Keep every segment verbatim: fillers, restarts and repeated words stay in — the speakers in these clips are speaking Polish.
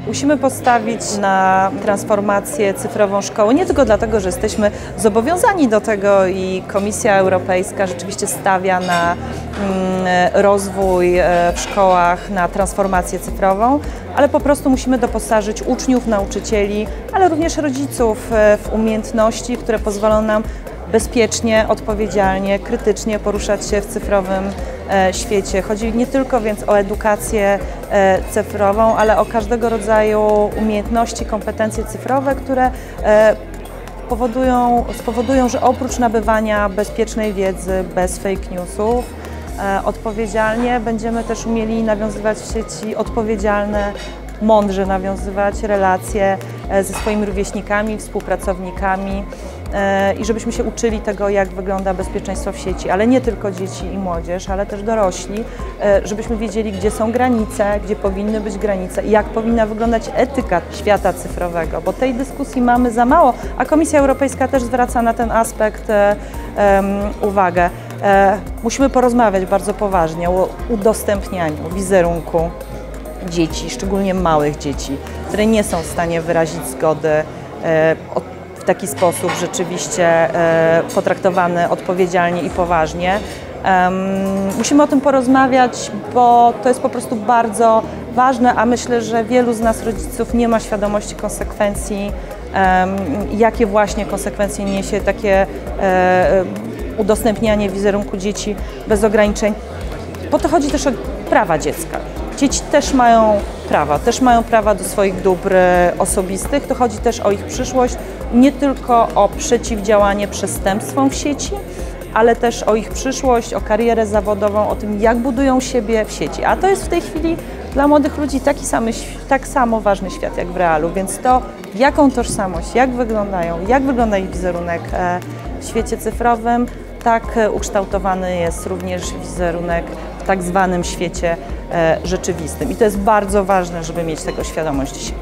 Musimy postawić na transformację cyfrową szkoły, nie tylko dlatego, że jesteśmy zobowiązani do tego i Komisja Europejska rzeczywiście stawia na rozwój w szkołach, na transformację cyfrową, ale po prostu musimy doposażyć uczniów, nauczycieli, ale również rodziców w umiejętności, które pozwolą nam bezpiecznie, odpowiedzialnie, krytycznie poruszać się w cyfrowym świecie. Chodzi nie tylko więc o edukację cyfrową, ale o każdego rodzaju umiejętności, kompetencje cyfrowe, które powodują, spowodują, że oprócz nabywania bezpiecznej wiedzy, bez fake newsów, odpowiedzialnie będziemy też umieli nawiązywać w sieci odpowiedzialne, mądrze nawiązywać relacje ze swoimi rówieśnikami, współpracownikami i żebyśmy się uczyli tego, jak wygląda bezpieczeństwo w sieci, ale nie tylko dzieci i młodzież, ale też dorośli, żebyśmy wiedzieli, gdzie są granice, gdzie powinny być granice i jak powinna wyglądać etyka świata cyfrowego, bo tej dyskusji mamy za mało, a Komisja Europejska też zwraca na ten aspekt um, uwagę. Musimy porozmawiać bardzo poważnie o udostępnianiu wizerunku dzieci, szczególnie małych dzieci, które nie są w stanie wyrazić zgody w taki sposób rzeczywiście potraktowany odpowiedzialnie i poważnie. Musimy o tym porozmawiać, bo to jest po prostu bardzo ważne, a myślę, że wielu z nas rodziców nie ma świadomości konsekwencji, jakie właśnie konsekwencje niesie takie udostępnianie wizerunku dzieci bez ograniczeń. Po to chodzi też o prawa dziecka. Dzieci też mają prawa, też mają prawa do swoich dóbr osobistych. To chodzi też o ich przyszłość, nie tylko o przeciwdziałanie przestępstwom w sieci, ale też o ich przyszłość, o karierę zawodową, o tym, jak budują siebie w sieci. A to jest w tej chwili dla młodych ludzi taki samy, tak samo ważny świat jak w realu, więc to, jaką tożsamość, jak wyglądają, jak wygląda ich wizerunek w świecie cyfrowym, tak ukształtowany jest również wizerunek w tak zwanym świecie rzeczywistym. I to jest bardzo ważne, żeby mieć tego świadomość dzisiaj.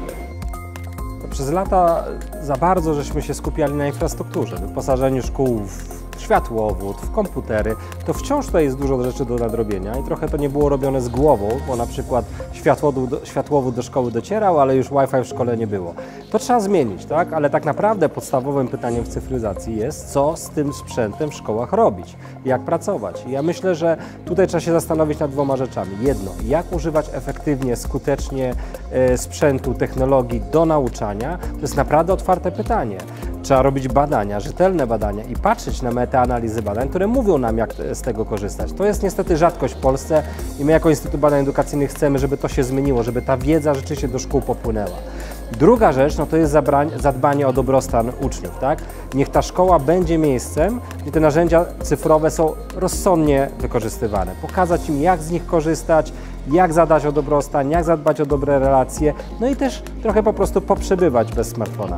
Przez lata za bardzo żeśmy się skupiali na infrastrukturze, wyposażeniu szkół w światłowód, w komputery, to wciąż tutaj jest dużo rzeczy do nadrobienia i trochę to nie było robione z głową, bo na przykład światłowód do, światłowód do szkoły docierał, ale już Wi-Fi w szkole nie było. To trzeba zmienić, tak? Ale tak naprawdę podstawowym pytaniem w cyfryzacji jest, co z tym sprzętem w szkołach robić, jak pracować. I ja myślę, że tutaj trzeba się zastanowić nad dwoma rzeczami. Jedno, jak używać efektywnie, skutecznie e, sprzętu, technologii do nauczania, to jest naprawdę otwarte pytanie. Trzeba robić badania, rzetelne badania i patrzeć na metaanalizy badań, które mówią nam, jak z tego korzystać. To jest niestety rzadkość w Polsce i my jako Instytut Badań Edukacyjnych chcemy, żeby to się zmieniło, żeby ta wiedza rzeczywiście do szkół popłynęła. Druga rzecz, no to jest zadbanie o dobrostan uczniów, tak? Niech ta szkoła będzie miejscem, gdzie te narzędzia cyfrowe są rozsądnie wykorzystywane. Pokazać im, jak z nich korzystać, jak zadbać o dobrostan, jak zadbać o dobre relacje, no i też trochę po prostu poprzebywać bez smartfona.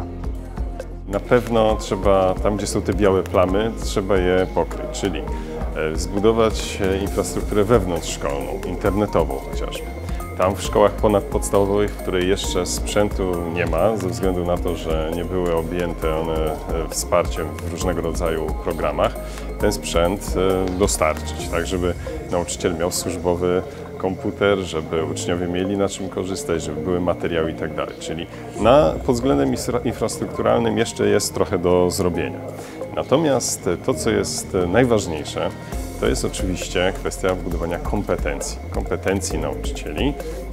Na pewno trzeba, tam gdzie są te białe plamy, trzeba je pokryć, czyli zbudować infrastrukturę wewnątrzszkolną, internetową chociażby. Tam w szkołach ponadpodstawowych, w której jeszcze sprzętu nie ma, ze względu na to, że nie były objęte one wsparciem w różnego rodzaju programach, ten sprzęt dostarczyć, tak żeby nauczyciel miał służbowy komputer, żeby uczniowie mieli na czym korzystać, żeby były materiały i tak dalej. Czyli na, pod względem infrastrukturalnym jeszcze jest trochę do zrobienia. Natomiast to, co jest najważniejsze, to jest oczywiście kwestia budowania kompetencji, kompetencji nauczycieli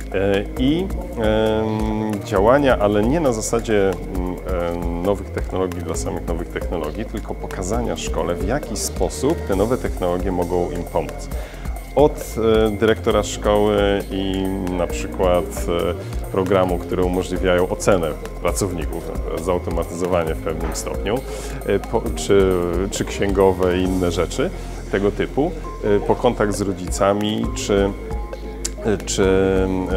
i działania, ale nie na zasadzie nowych technologii dla samych nowych technologii, tylko pokazania szkole, w jaki sposób te nowe technologie mogą im pomóc. Od dyrektora szkoły i na przykład programu, które umożliwiają ocenę pracowników, zautomatyzowanie w pewnym stopniu, czy, czy księgowe i inne rzeczy tego typu, po kontakt z rodzicami, czy, czy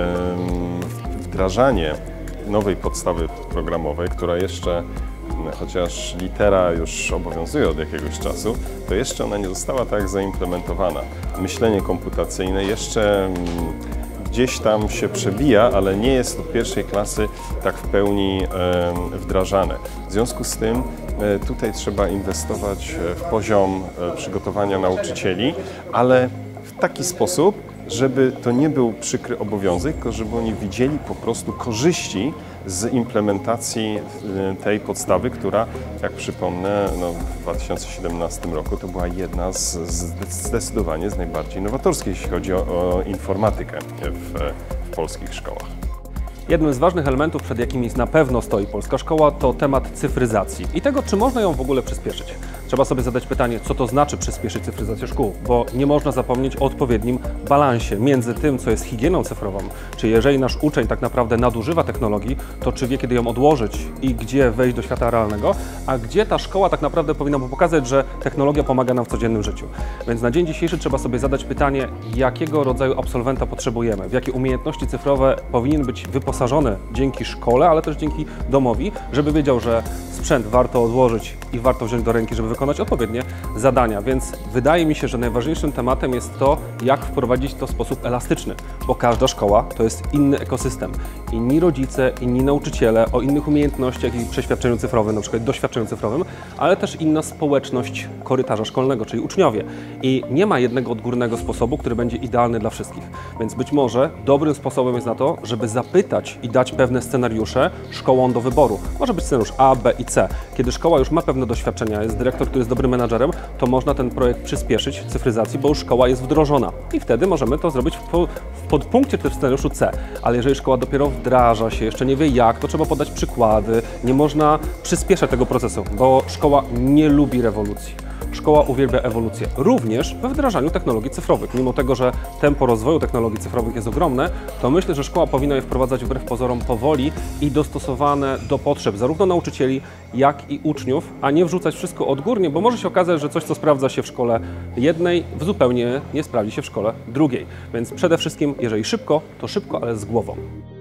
wdrażanie nowej podstawy programowej, która jeszcze, chociaż litera już obowiązuje od jakiegoś czasu, to jeszcze ona nie została tak zaimplementowana. Myślenie komputacyjne jeszcze gdzieś tam się przebija, ale nie jest od pierwszej klasy tak w pełni wdrażane. W związku z tym tutaj trzeba inwestować w poziom przygotowania nauczycieli, ale w taki sposób, żeby to nie był przykry obowiązek, tylko żeby oni widzieli po prostu korzyści z implementacji tej podstawy, która, jak przypomnę, no, w dwa tysiące siedemnastym roku to była jedna z, z zdecydowanie z najbardziej nowatorskich, jeśli chodzi o, o informatykę w, w polskich szkołach. Jednym z ważnych elementów, przed jakimi na pewno stoi polska szkoła, to temat cyfryzacji i tego, czy można ją w ogóle przyspieszyć. Trzeba sobie zadać pytanie, co to znaczy przyspieszyć cyfryzację szkół, bo nie można zapomnieć o odpowiednim balansie między tym, co jest higieną cyfrową, czyli jeżeli nasz uczeń tak naprawdę nadużywa technologii, to czy wie, kiedy ją odłożyć i gdzie wejść do świata realnego, a gdzie ta szkoła tak naprawdę powinna mu pokazać, że technologia pomaga nam w codziennym życiu. Więc na dzień dzisiejszy trzeba sobie zadać pytanie, jakiego rodzaju absolwenta potrzebujemy, w jakie umiejętności cyfrowe powinien być wyposażony dzięki szkole, ale też dzięki domowi, żeby wiedział, że sprzęt warto odłożyć i warto wziąć do ręki, żeby wykonać odpowiednie zadania. Więc wydaje mi się, że najważniejszym tematem jest to, jak wprowadzić to w sposób elastyczny, bo każda szkoła to jest inny ekosystem. Inni rodzice, inni nauczyciele o innych umiejętnościach i przeświadczeniu cyfrowym, na przykład doświadczeniu cyfrowym, ale też inna społeczność korytarza szkolnego, czyli uczniowie. I nie ma jednego odgórnego sposobu, który będzie idealny dla wszystkich. Więc być może dobrym sposobem jest na to, żeby zapytać i dać pewne scenariusze szkołom do wyboru. Może być scenariusz A, B i C. Kiedy szkoła już ma pewne doświadczenia, jest dyrektor, który jest dobrym menadżerem, to można ten projekt przyspieszyć w cyfryzacji, bo już szkoła jest wdrożona. I wtedy możemy to zrobić w, po, w podpunkcie też w scenariuszu C. Ale jeżeli szkoła dopiero wdraża się, jeszcze nie wie jak, to trzeba podać przykłady. Nie można przyspieszać tego procesu, bo szkoła nie lubi rewolucji. Szkoła uwielbia ewolucję, również we wdrażaniu technologii cyfrowych. Mimo tego, że tempo rozwoju technologii cyfrowych jest ogromne, to myślę, że szkoła powinna je wprowadzać wbrew pozorom powoli i dostosowane do potrzeb zarówno nauczycieli, jak i uczniów, a nie wrzucać wszystko odgórnie, bo może się okazać, że coś, co sprawdza się w szkole jednej, zupełnie nie sprawdzi się w szkole drugiej. Więc przede wszystkim, jeżeli szybko, to szybko, ale z głową.